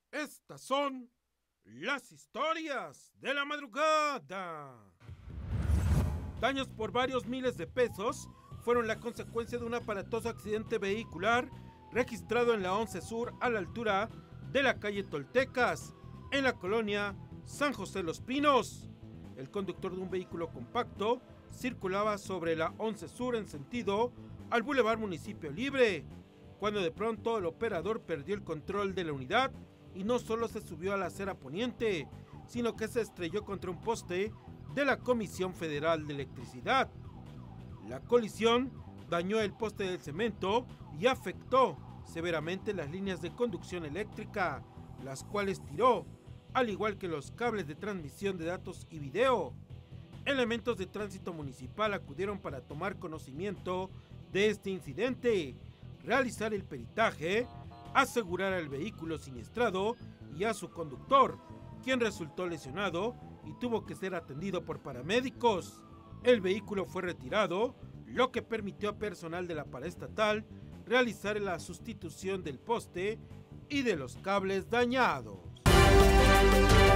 Estas son las historias de la madrugada. Daños por varios miles de pesos fueron la consecuencia de un aparatoso accidente vehicular registrado en la 11 Sur a la altura de la calle Toltecas, en la colonia San José Los Pinos. El conductor de un vehículo compacto circulaba sobre la 11 Sur en sentido al Boulevard Municipio Libre, cuando de pronto el operador perdió el control de la unidad y no solo se subió a la acera poniente, sino que se estrelló contra un poste de la Comisión Federal de Electricidad. La colisión dañó el poste del cemento y afectó severamente las líneas de conducción eléctrica, las cuales tiró, al igual que los cables de transmisión de datos y video. Elementos de tránsito municipal acudieron para tomar conocimiento de este incidente, realizar el peritaje, asegurar al vehículo siniestrado y a su conductor, quien resultó lesionado y tuvo que ser atendido por paramédicos. El vehículo fue retirado, lo que permitió a personal de la paraestatal realizar la sustitución del poste y de los cables dañados.